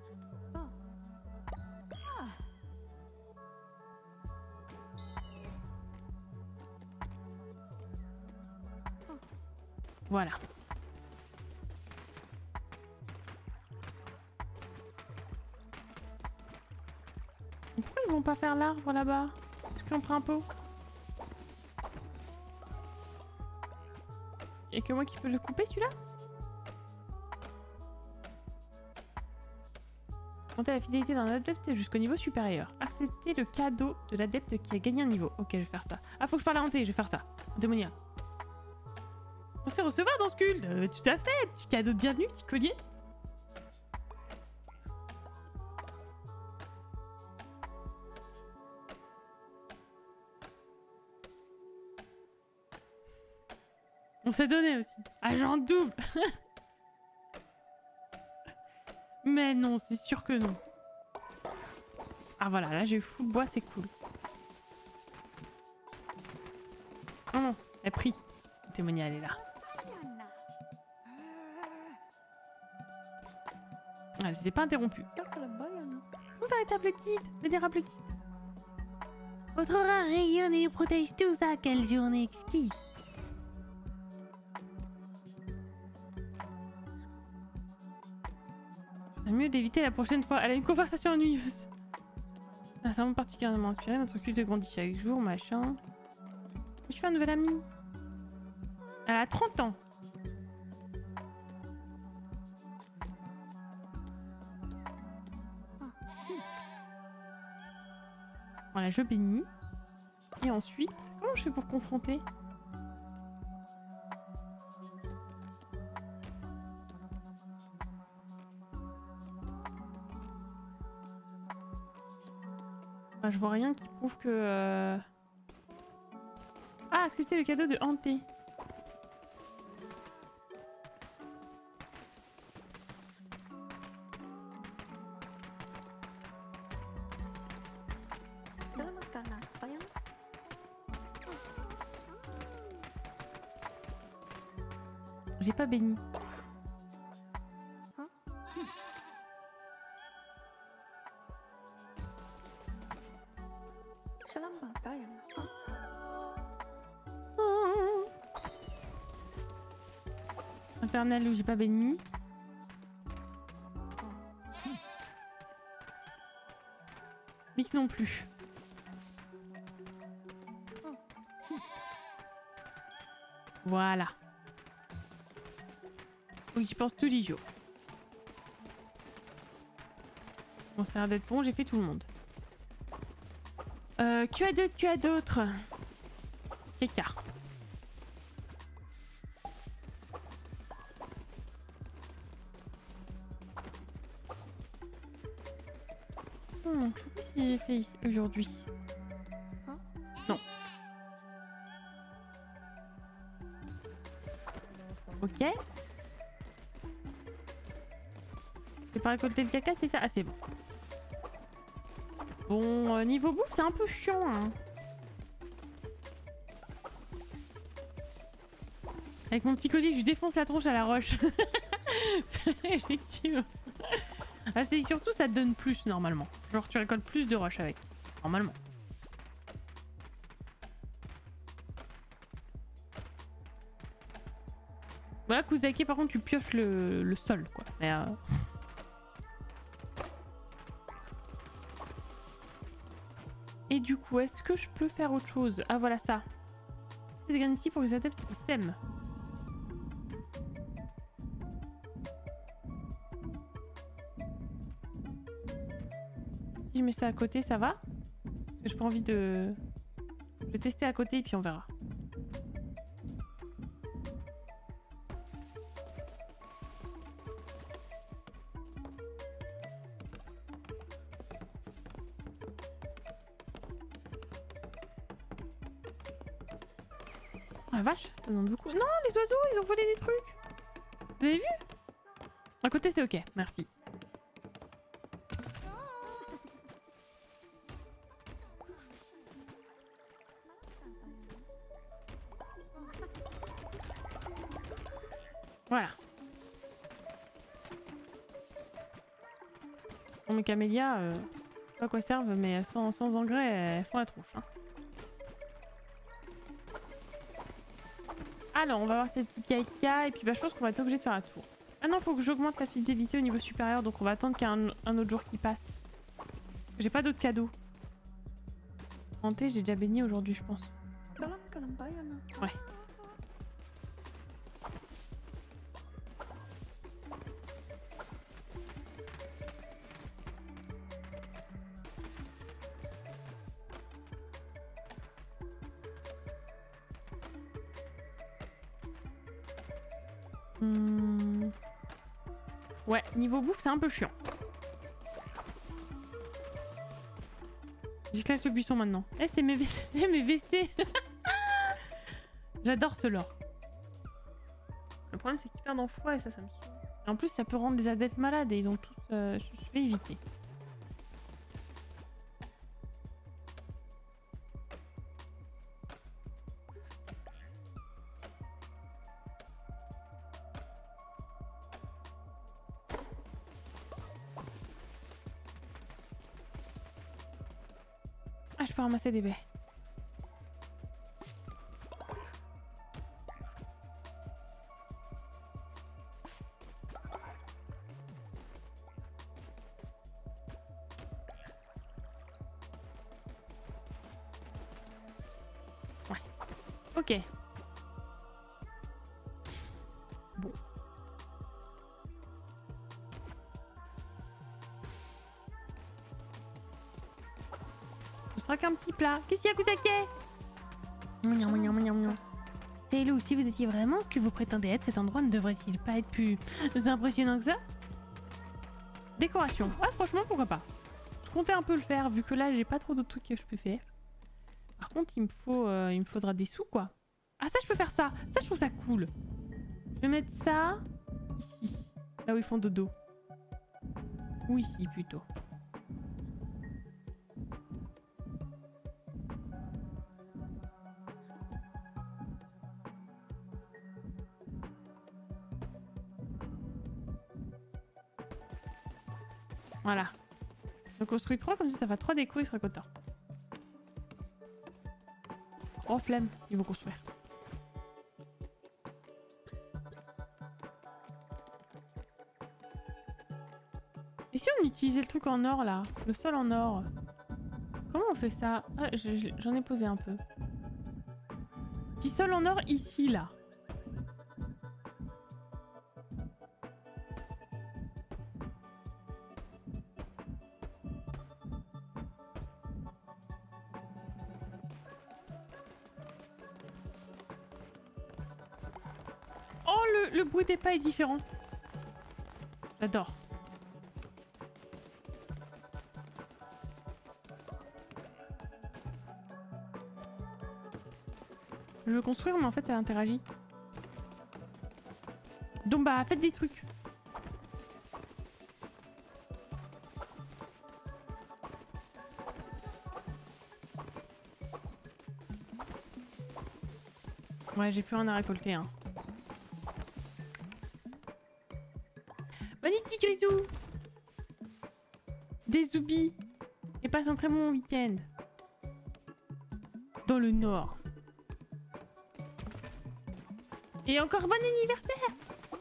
Voilà. Et pourquoi ils vont pas faire l'arbre là-bas? Est-ce qu'on prend un pot? Y'a que moi qui peux le couper celui-là? Augmenter la fidélité d'un adepte jusqu'au niveau supérieur. Accepter le cadeau de l'adepte qui a gagné un niveau. Ok, je vais faire ça. Ah, faut que je parle à Hanté, je vais faire ça. Démonia. On sait recevoir dans ce culte. Euh, tout à fait, petit cadeau de bienvenue, petit collier. On s'est donné aussi. Agent double. Mais non, c'est sûr que non. Ah voilà, là j'ai full bois, c'est cool. Non, non, elle a pris. Le témoignage, elle est là. Ah, je les ai pas interrompus. Mon véritable guide, vénérable guide. Votre aura rayonne et nous protège tous. Ah, quelle journée exquise. C'est mieux d'éviter la prochaine fois. Elle a une conversation ennuyeuse. Ah, ça m'a particulièrement inspiré. Notre culte grandit chaque jour, machin. Je suis un nouvel ami. Elle a trente ans. Voilà, je bénis. Et ensuite, comment je fais pour confronter? Ah, je vois rien qui prouve que... Euh... Ah, accepter le cadeau de Hanté. J'ai pas béni. Infernal où j'ai pas béni. Mix non plus. Voilà. Oui, je pense tous les jours. Bon, ça a l'air d'être bon, j'ai fait tout le monde. Euh, que as d'autres, que as d'autres Keka. Hmm, je sais pas si j'ai fait aujourd'hui. Non. Ok. J'ai pas récolté le caca, c'est ça? Ah, c'est bon. Bon, euh, niveau bouffe, c'est un peu chiant, hein. Avec mon petit collier, je lui défonce la tronche à la roche. Effectivement. Ah, c'est surtout, ça te donne plus, normalement. Genre, tu récoltes plus de roches avec. Normalement. Voilà, Kusake, par contre, tu pioches le, le sol, quoi. Mais euh... Et du coup, est-ce que je peux faire autre chose? Ah, voilà ça. C'est des ici pour que les adeptes s'aiment. Si je mets ça à côté, ça va? Parce que j'ai pas envie de... Je vais tester à côté et puis on verra. Ah la vache, ça demande beaucoup. Non, les oiseaux, ils ont volé des trucs. Vous avez vu? À côté, c'est ok, merci. Voilà. Bon, mes camélias, euh, je sais pas à quoi servent, mais sans, sans engrais, elles font la tronche. Hein. Alors, on va voir ces petits caïkas, et puis bah, je pense qu'on va être obligé de faire un tour. Ah non, faut que j'augmente la fidélité au niveau supérieur, donc on va attendre qu'il y ait un, un autre jour qui passe. J'ai pas d'autres cadeaux. Hanté, j'ai déjà baigné aujourd'hui, je pense. Ouais. Hmm. Ouais, niveau bouffe, c'est un peu chiant. J'éclate le buisson maintenant. Eh, c'est mes, eh, mes V C. J'adore ce lore. Le problème, c'est qu'ils perdent en foi et ça, ça me saoule. Et en plus, ça peut rendre les adeptes malades et ils ont tous... Euh, je vais éviter. Ah, je peux ramasser des baies. Ouais. Ok. Bon. Ce sera qu'un petit plat. Qu'est-ce qu'il y a, Kusake? C'est Lou, si vous étiez vraiment ce que vous prétendez être, cet endroit ne devrait-il pas être plus impressionnant que ça? Décoration. Ouais, franchement, pourquoi pas. Je comptais un peu le faire, vu que là, j'ai pas trop d'autres trucs que je peux faire. Par contre, il me faut, euh, il me faudra des sous, quoi. Ah, ça, je peux faire ça. Ça, je trouve ça cool. Je vais mettre ça ici. Là où ils font dodo. Ou ici, plutôt. Voilà. Je construis trois, comme ça, ça fait trois décos, il sera content. Oh, flemme, ils vont construire. Et si on utilisait le truc en or, là? Le sol en or? Comment on fait ça? Ah, j'en ai posé un peu. Petit sol en or ici, là. Oh, le, le bruit des pas est différent. J'adore. Je veux construire, mais en fait, ça interagit. Donc, bah, faites des trucs. Ouais, j'ai plus rien à récolter, hein. Bonne nuit, petit grisou. Des zoubis. Et passe un très bon week-end. Dans le nord. Et encore bon anniversaire!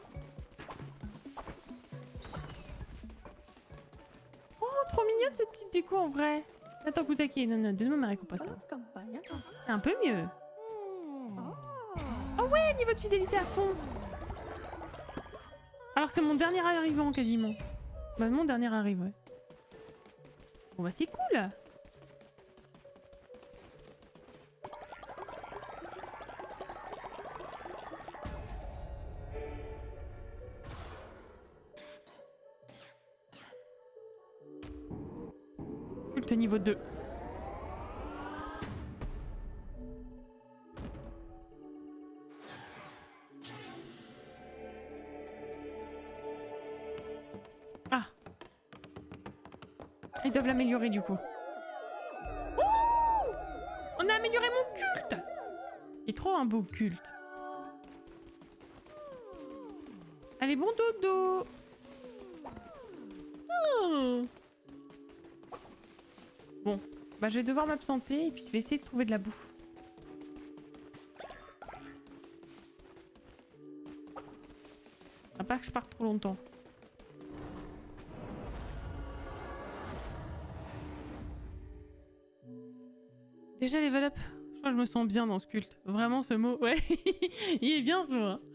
Oh, trop mignonne cette petite déco en vrai! Attends, Kusaki, non, non, donne-moi ma récompense. C'est un peu mieux. Oh ouais, niveau de fidélité à fond! Alors que c'est mon dernier arrivant quasiment. Bah, mon dernier arrivant, ouais. Bon bah, c'est cool! Niveau deux. Ah. Ils doivent l'améliorer du coup. Oh, on a amélioré mon culte. C'est trop un beau culte. Allez, bon dodo. Oh. Bon, bah je vais devoir m'absenter et puis je vais essayer de trouver de la bouffe. À pas que je parte trop longtemps. Déjà level up. Je crois que je me sens bien dans ce culte. Vraiment ce mot, ouais. Il est bien ce mot. Hein.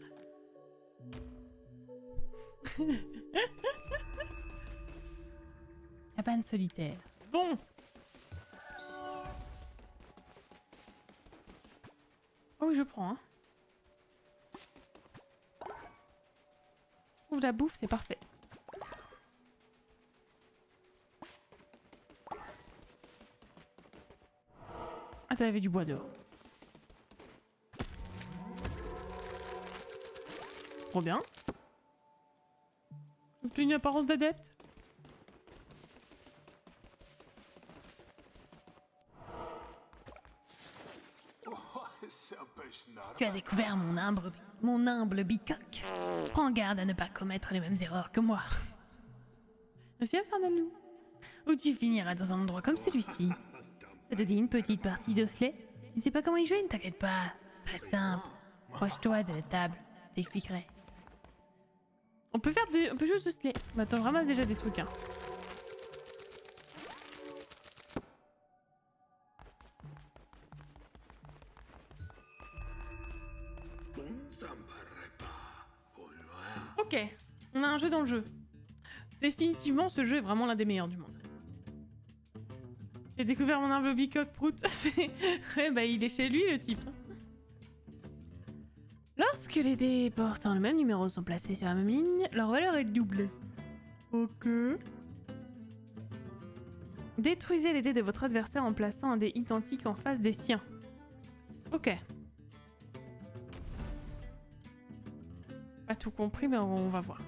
Cabane solitaire. Bon. Oh oui, je prends. Hein. Trouve la bouffe, c'est parfait. Ah, t'avais du bois dehors. Trop bien. Plus une apparence d'adepte. Tu as découvert mon humble, mon humble bicoque. Prends garde à ne pas commettre les mêmes erreurs que moi. Merci à Fernandou. Ou tu finiras dans un endroit comme celui-ci. Ça te dit une petite partie d'osselet? Tu ne sais pas comment y jouer, ne t'inquiète pas. C'est très simple. Proche-toi de la table. Je t'expliquerai. On peut faire des... On peut juste osselet. Mais attends, je ramasse déjà des trucs, hein. Ok, on a un jeu dans le jeu. Définitivement, ce jeu est vraiment l'un des meilleurs du monde. J'ai découvert mon humble bicoque prout. Ouais, bah il est chez lui, le type. Lorsque les dés portant le même numéro sont placés sur la même ligne, leur valeur est doublée. Ok. Détruisez les dés de votre adversaire en plaçant un dé identique en face des siens. Ok. Pas tout compris, mais on va voir.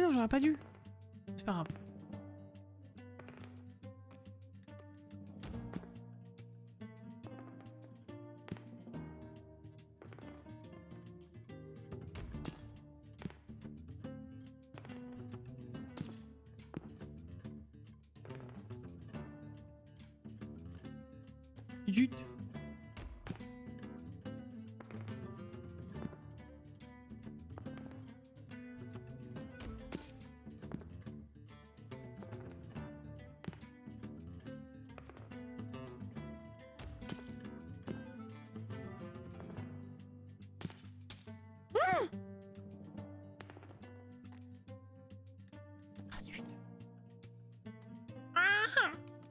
non, j'aurais pas dû. C'est pas grave. Zut. Ah, zut. Ah.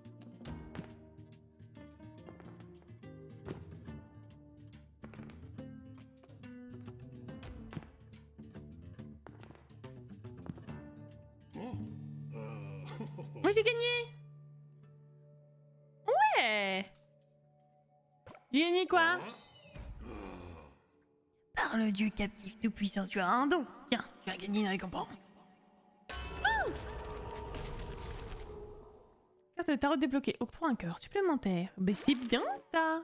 Moi j'ai gagné. Ouais. J'ai gagné quoi? Par le dieu captif tout-puissant, tu as un don. Tiens, tu as gagné une récompense. Carte de tarot débloquée. Octroie un cœur supplémentaire. Mais c'est bien ça.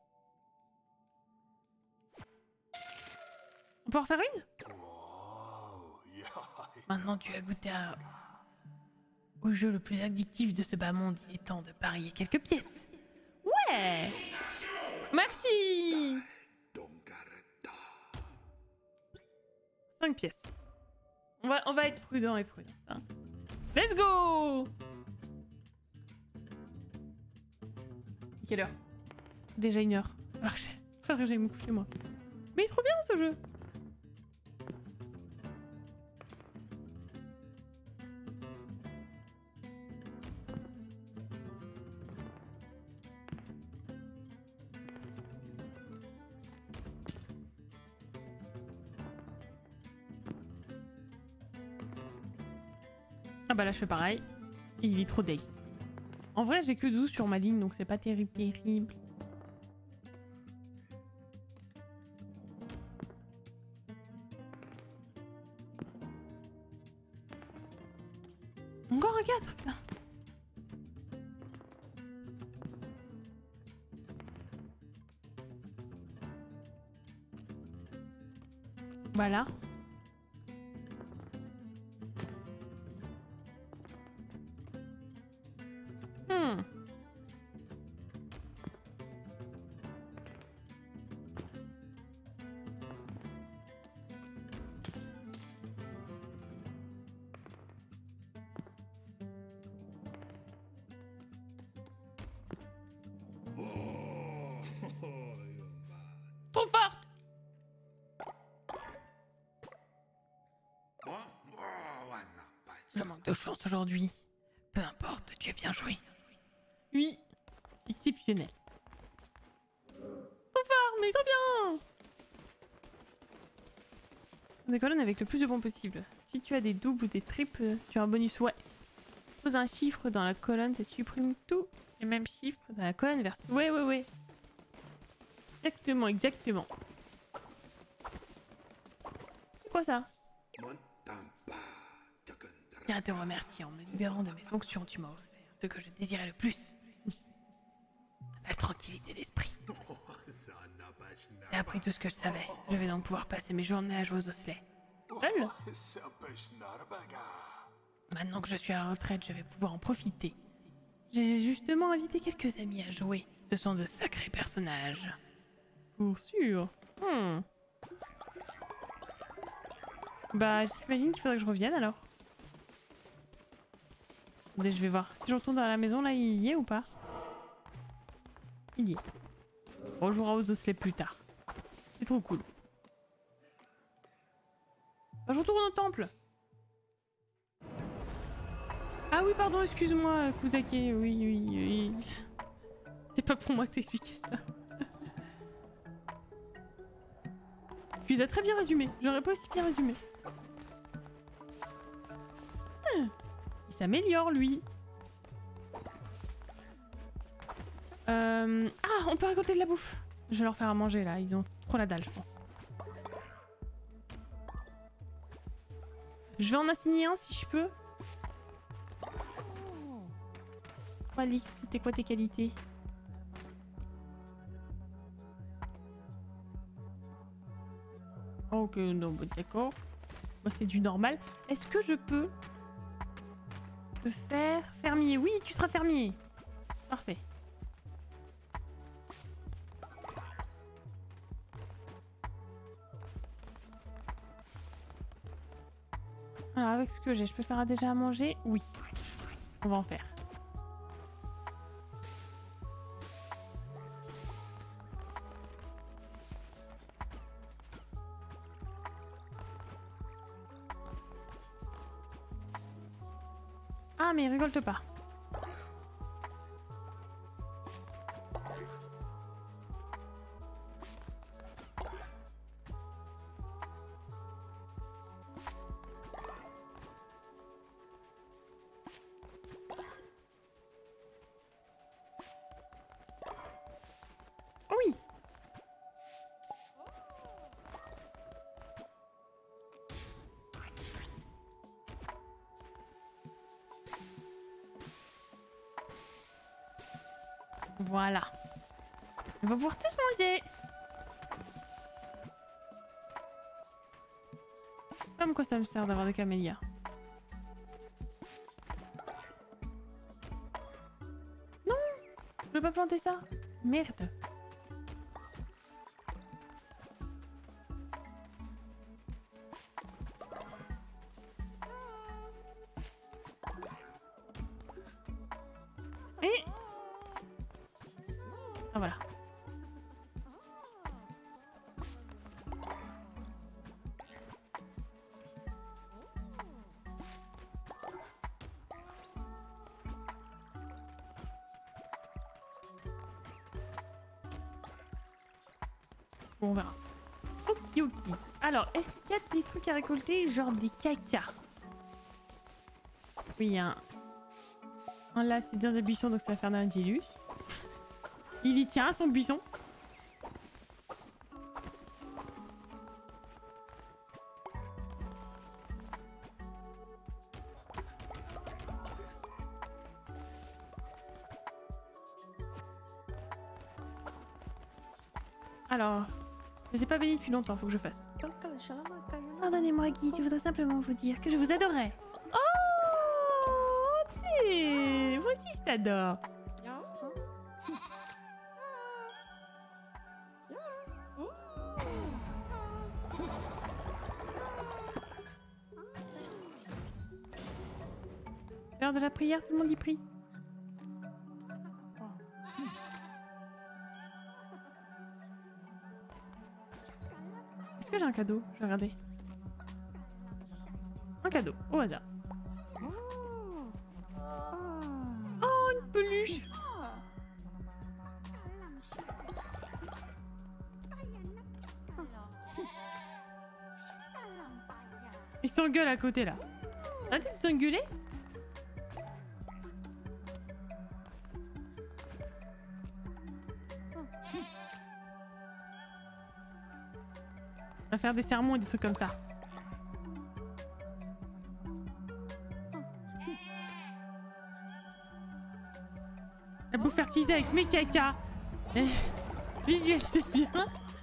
On peut en refaire une? Maintenant, tu as goûté à... au jeu le plus addictif de ce bas monde. Il est temps de parier quelques pièces. Ouais. Merci. cinq pièces. On va, on va être prudent et prudent. Hein. Let's go. Quelle heure? Déjà une heure. Alors que faudrait que j'aille me coucher moi. Mais il est trop bien ce jeu. Ah bah là je fais pareil. Il est trop deg. En vrai j'ai que douze sur ma ligne donc c'est pas terrible terrible. Encore un quatre, putain. Voilà. Hmm. Trop forte. Je manque de chance aujourd'hui. Peu importe, tu as bien joué. Oui. Exceptionnel. Trop fort, mais trop bien. Des colonnes avec le plus de bons possible. Si tu as des doubles ou des triples, tu as un bonus. Ouais. Pose un chiffre dans la colonne, ça supprime tous les mêmes chiffres dans la colonne verse. Ouais, ouais, ouais. Exactement, exactement. C'est quoi ça? Je tiens à te remercier en me libérant de mes fonctions. Tu m'as offert ce que je désirais le plus. La tranquillité d'esprit. J'ai appris tout ce que je savais. Je vais donc pouvoir passer mes journées à jouer aux osselets. Seul? Maintenant que je suis à la retraite, je vais pouvoir en profiter. J'ai justement invité quelques amis à jouer. Ce sont de sacrés personnages. Pour sûr. Hmm. Bah, j'imagine qu'il faudrait que je revienne alors. Attendez, je vais voir. Si je retourne dans la maison, là, il y est ou pas? Il y est. On jouera aux osselets plus tard. C'est trop cool. Bah, je retourne au temple. Ah oui, pardon, excuse-moi, Kusake. Oui, oui, oui. C'est pas pour moi que t'expliquais ça. Tu les as très bien résumés. J'aurais pas aussi bien résumé. Ah, il s'améliore, lui. Euh... Ah, on peut récolter de la bouffe. Je vais leur faire à manger, là. Ils ont trop la dalle, je pense. Je vais en assigner un si je peux. Oh, Alix, c'était quoi tes qualités? Ok, non, bon, d'accord. Moi, c'est du normal. Est-ce que je peux te faire fermier? Oui, tu seras fermier. Parfait. Alors, avec ce que j'ai, je peux faire déjà à manger? Oui. On va en faire. Ah, mais récolte pas. Oui. Voilà. On va pouvoir tous manger. Comme quoi ça me sert d'avoir des camélias. Non, je peux pas planter ça. Merde. Et... Ah voilà. Bon, on verra. Ok, ok. Alors, est-ce qu'il y a des trucs à récolter, genre des caca? Oui, il y a un... un là, c'est dans un buisson, donc ça va faire d'Angelus. Il y tient à son buisson. Alors, je ne sais pas béni depuis longtemps, faut que je fasse. Pardonnez-moi, Guy, je voudrais simplement vous dire que je vous adorais. Oh, t'es... Moi aussi, je t'adore. L'heure de la prière, tout le monde y prie. Est-ce que j'ai un cadeau? Je vais regarder. Un cadeau, au hasard. Oh, une peluche! Ils s'engueulent à côté là. Arrêtez de s'engueuler. On va faire des sermons et des trucs comme ça. La bouffe fertilisée avec mes caca. Visualisez bien.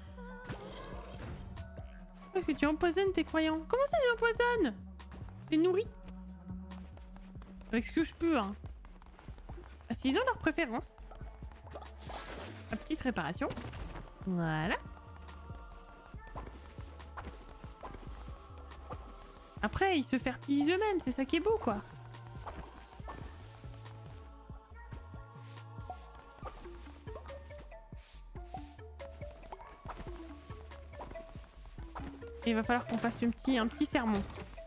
Est-ce que tu empoisonnes tes croyants? Comment ça j'empoisonne? Je les nourris. Avec ce que je peux, hein. Parce qu'ils ont leur préférence. La petite réparation. Voilà. Après, ils se fertilisent eux-mêmes, c'est ça qui est beau, quoi. Et il va falloir qu'on fasse un petit, un petit sermon.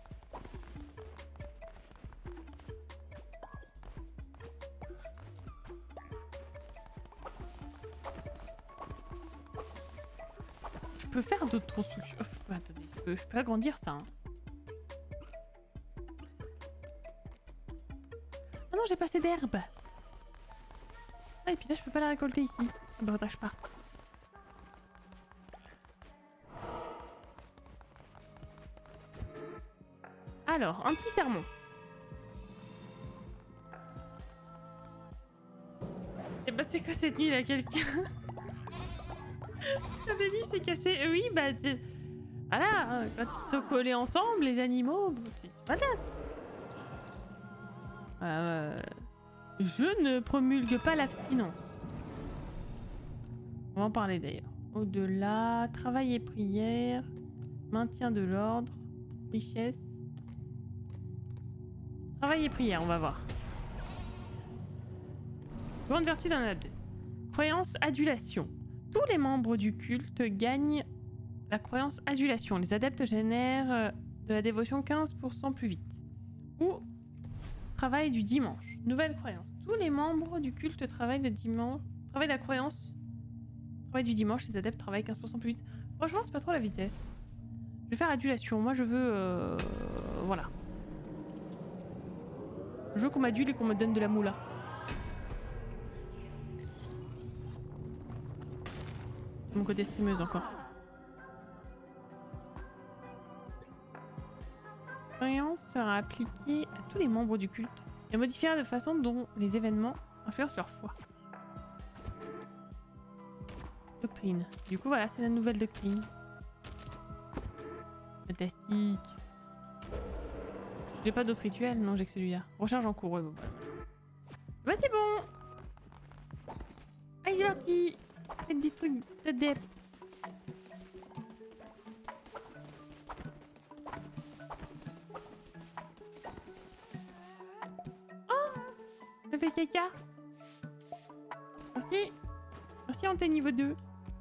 Je peux faire d'autres constructions. Oh, attendez, je peux, je peux agrandir ça, hein. Oh non, j'ai pas assez d'herbe. Ah, et puis là, je peux pas la récolter ici. Ah bah, faudra que je parte. Alors, un petit sermon. Et bah c'est quoi cette nuit là, quelqu'un? Adélie s'est cassé. Euh, oui, bah... Voilà, quand ils sont collés ensemble, les animaux... Voilà. Euh, je ne promulgue pas l'abstinence. On va en parler d'ailleurs. Au-delà, travail et prière, maintien de l'ordre, richesse. Travail et prière, on va voir. Grande vertu d'un adepte. Croyance adulation. Tous les membres du culte gagnent la croyance adulation. Les adeptes génèrent de la dévotion quinze pour cent plus vite. Ou travail du dimanche. Nouvelle croyance. Tous les membres du culte travaillent le dimanche. Travaillent la croyance. Travail du dimanche. Les adeptes travaillent quinze pour cent plus vite. Franchement, c'est pas trop la vitesse. Je vais faire adulation. Moi, je veux... Euh... Voilà. Je veux qu'on m'adule et qu'on me donne de la moula. Mon côté streameuse encore. Croyance sera appliquée à tous les membres du culte et modifiera de façon dont les événements influencent leur foi. Doctrine. Du coup, voilà, c'est la nouvelle doctrine. Fantastique. J'ai pas d'autres rituels? Non, j'ai que celui-là. Recharge en cours, ouais, bon. Bah, c'est bon! Allez, c'est parti! Faites des trucs d'adeptes. Oh! Je fais caca. Merci. Merci, on t'est niveau deux.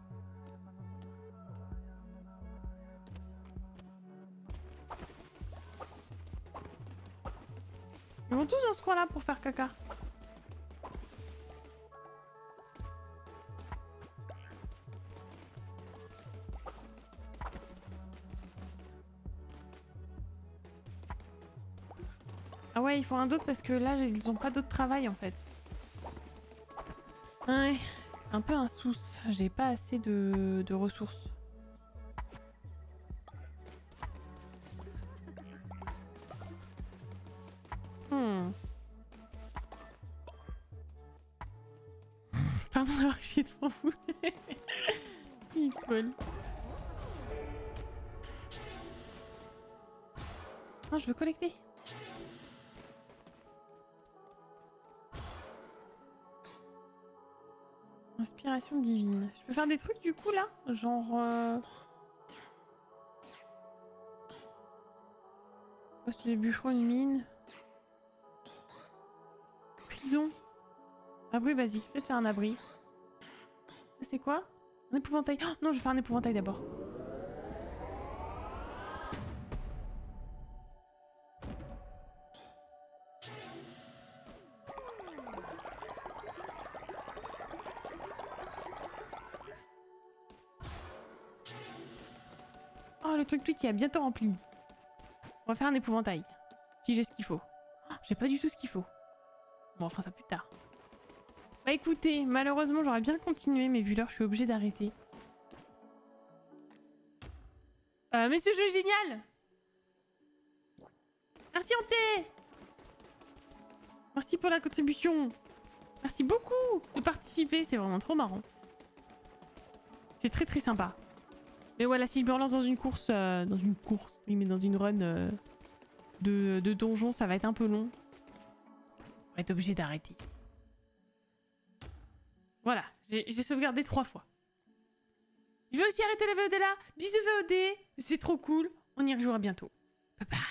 Ils vont tous dans ce coin-là pour faire caca. Ah ouais, il faut un d'autre parce que là, ils ont pas d'autre travail en fait. Ouais, un peu un sous. J'ai pas assez de, de ressources. Hmm. Pardon d'avoir chié devant vous. Il vole. Non, je veux collecter. Inspiration divine. Je peux faire des trucs du coup là? Genre... Euh... Poste de bûcheron, une mine. Prison. Abri basique. Peut-être faire un abri. C'est quoi? Un épouvantail. Oh, non, je vais faire un épouvantail d'abord. Oh, le truc tweet qui a bientôt rempli. On va faire un épouvantail. Si j'ai ce qu'il faut. Oh, j'ai pas du tout ce qu'il faut. Bon, on fera ça plus tard. Bah écoutez, malheureusement j'aurais bien continué, mais vu l'heure je suis obligée d'arrêter. Euh, mais ce jeu est génial! Merci Hanté! Merci pour la contribution! Merci beaucoup de participer, c'est vraiment trop marrant. C'est très très sympa. Mais voilà, si je me relance dans une course, euh, dans une course, oui, mais dans une run euh, de, de donjon, ça va être un peu long. On va être obligé d'arrêter. Voilà, j'ai sauvegardé trois fois. Je vais aussi arrêter la V O D là. Bisous V O D, c'est trop cool. On y rejouera bientôt. Bye bye.